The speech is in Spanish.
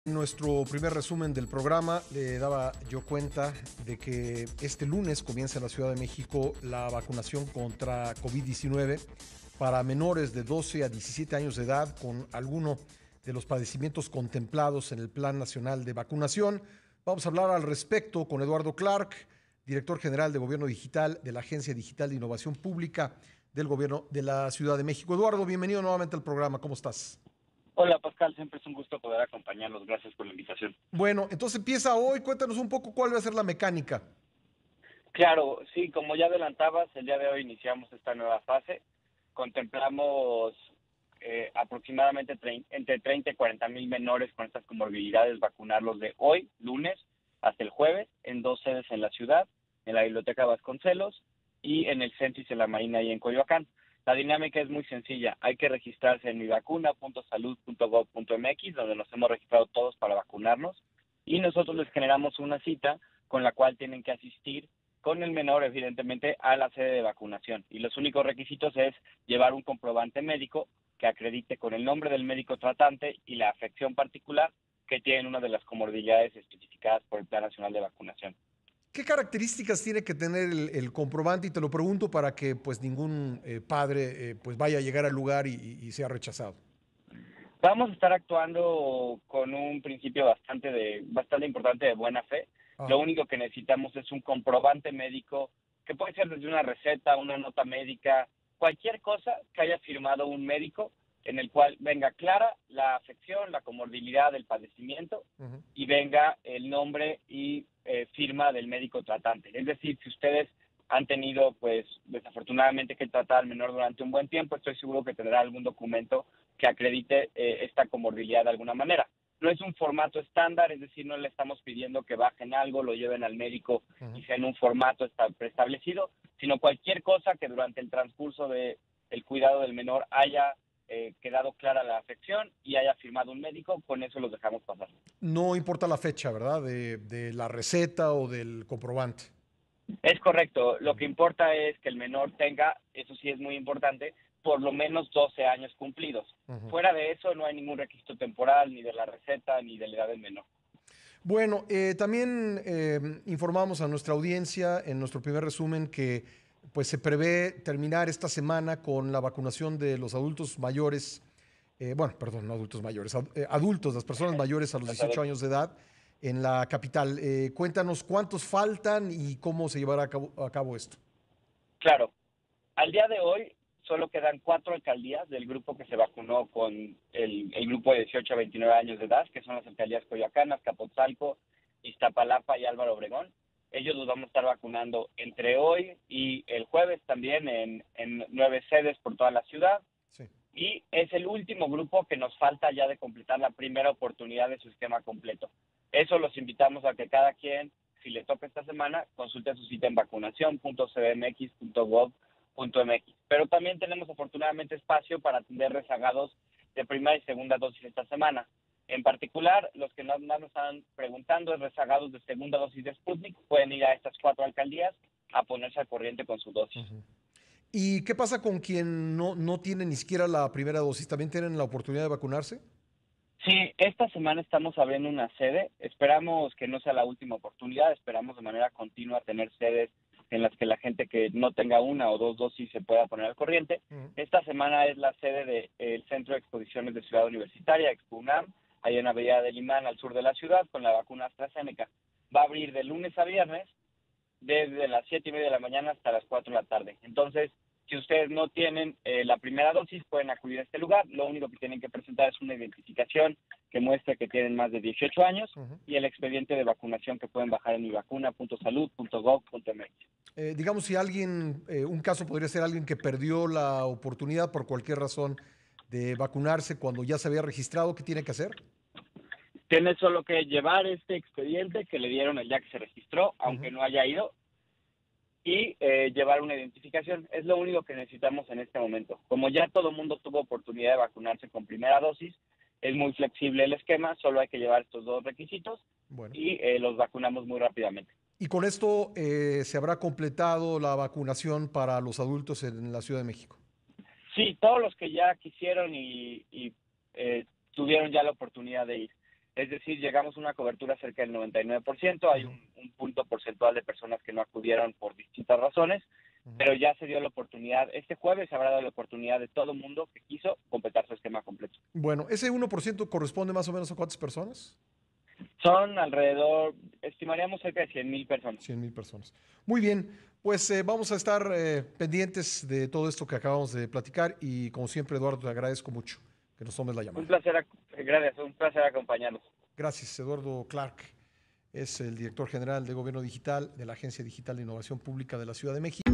En nuestro primer resumen del programa le daba yo cuenta de que este lunes comienza en la Ciudad de México la vacunación contra COVID-19 para menores de 12 a 17 años de edad con alguno de los padecimientos contemplados en el Plan Nacional de Vacunación. Vamos a hablar al respecto con Eduardo Clark, director general de Gobierno Digital de la Agencia Digital de Innovación Pública del Gobierno de la Ciudad de México. Eduardo, bienvenido nuevamente al programa. ¿Cómo estás? Hola Pascal, siempre es un gusto poder acompañarlos. Gracias por la invitación. Bueno, entonces empieza hoy. Cuéntanos un poco cuál va a ser la mecánica. Claro, sí, como ya adelantabas, el día de hoy iniciamos esta nueva fase. Contemplamos aproximadamente entre 30 y 40 mil menores con estas comorbilidades, vacunarlos de hoy, lunes, hasta el jueves, en 2 sedes en la ciudad, en la Biblioteca Vasconcelos y en el Centis en la Marina y en Coyoacán. La dinámica es muy sencilla. Hay que registrarse en mivacuna.salud.gov.mx, donde nos hemos registrado todos para vacunarnos, y nosotros les generamos una cita con la cual tienen que asistir con el menor, evidentemente, a la sede de vacunación. Y los únicos requisitos es llevar un comprobante médico que acredite con el nombre del médico tratante y la afección particular que tienen una de las comorbilidades especificadas por el Plan Nacional de Vacunación. ¿Qué características tiene que tener el comprobante? Y te lo pregunto para que pues ningún padre pues vaya a llegar al lugar y sea rechazado. Vamos a estar actuando con un principio bastante importante de buena fe. Lo Ajá. único que necesitamos es un comprobante médico, que puede ser desde una receta, una nota médica, cualquier cosa que haya firmado un médico en el cual venga clara la afección, la comorbilidad del padecimiento Uh-huh. y venga el nombre y firma del médico tratante. Es decir, si ustedes han tenido, pues, desafortunadamente que tratar al menor durante un buen tiempo, estoy seguro que tendrá algún documento que acredite esta comorbilidad de alguna manera. No es un formato estándar, es decir, no le estamos pidiendo que bajen algo, lo lleven al médico Uh-huh. y sea en un formato preestablecido, sino cualquier cosa que durante el transcurso del cuidado del menor haya quedado clara la afección y haya firmado un médico, con eso los dejamos pasar. No importa la fecha, ¿verdad? De la receta o del comprobante. Es correcto, lo Uh-huh. que importa es que el menor tenga, eso sí es muy importante, por lo menos 12 años cumplidos. Uh-huh. Fuera de eso no hay ningún registro temporal, ni de la receta, ni de la edad del menor. Bueno, también informamos a nuestra audiencia en nuestro primer resumen que pues se prevé terminar esta semana con la vacunación de los adultos mayores, bueno, perdón, no adultos mayores, adultos, las personas mayores a los Los 18 adultos. años de edad en la capital. Cuéntanos cuántos faltan y cómo se llevará a cabo esto. Claro, al día de hoy solo quedan 4 alcaldías del grupo que se vacunó con el grupo de 18 a 29 años de edad, que son las alcaldías Coyoacán, Azcapotzalco, Iztapalapa y Álvaro Obregón. Ellos los vamos a estar vacunando entre hoy y el jueves también en 9 sedes por toda la ciudad. Sí. Y es el último grupo que nos falta ya de completar la primera oportunidad de su esquema completo. Eso los invitamos a que cada quien, si le toca esta semana, consulte su cita en vacunación.cdmx.gov.mx. Pero también tenemos afortunadamente espacio para atender rezagados de primera y segunda dosis esta semana. En particular, los que más nos están preguntando es rezagados de segunda dosis de Sputnik, pueden ir a estas 4 alcaldías a ponerse al corriente con su dosis. Uh-huh. ¿Y qué pasa con quien no tiene ni siquiera la primera dosis? ¿También tienen la oportunidad de vacunarse? Sí, esta semana estamos abriendo una sede. Esperamos que no sea la última oportunidad. Esperamos de manera continua tener sedes en las que la gente que no tenga una o 2 dosis se pueda poner al corriente. Uh-huh. Esta semana es la sede del Centro de Exposiciones de Ciudad Universitaria, ExpoUNAM, ahí en Avenida del Imán, al sur de la ciudad, con la vacuna AstraZeneca. Va a abrir de lunes a viernes, desde las 7:30 de la mañana hasta las 4 de la tarde. Entonces, si ustedes no tienen la primera dosis, pueden acudir a este lugar. Lo único que tienen que presentar es una identificación que muestre que tienen más de 18 años Uh-huh. y el expediente de vacunación que pueden bajar en mivacuna.salud.gov.mx. Digamos, si alguien, un caso podría ser alguien que perdió la oportunidad por cualquier razón de vacunarse cuando ya se había registrado, ¿qué tiene que hacer? Tiene solo que llevar este expediente que le dieron el día que se registró, aunque Uh-huh. no haya ido, y llevar una identificación. Es lo único que necesitamos en este momento. Como ya todo el mundo tuvo oportunidad de vacunarse con primera dosis, es muy flexible el esquema, solo hay que llevar estos 2 requisitos Bueno. y los vacunamos muy rápidamente. Y con esto se habrá completado la vacunación para los adultos en la Ciudad de México. Sí, todos los que ya quisieron y tuvieron ya la oportunidad de ir. Es decir, llegamos a una cobertura cerca del 99%, hay un punto porcentual de personas que no acudieron por distintas razones, pero ya se dio la oportunidad, este jueves se habrá dado la oportunidad de todo mundo que quiso completar su esquema completo. Bueno, ¿ese 1% corresponde más o menos a cuántas personas? Son alrededor, estimaríamos cerca de 100,000 personas. 100,000 personas. Muy bien, pues vamos a estar pendientes de todo esto que acabamos de platicar y como siempre, Eduardo, te agradezco mucho que nos tomes la llamada. Gracias, un placer acompañarnos. Gracias, Eduardo Clark. Es el director general de Gobierno Digital de la Agencia Digital de Innovación Pública de la Ciudad de México.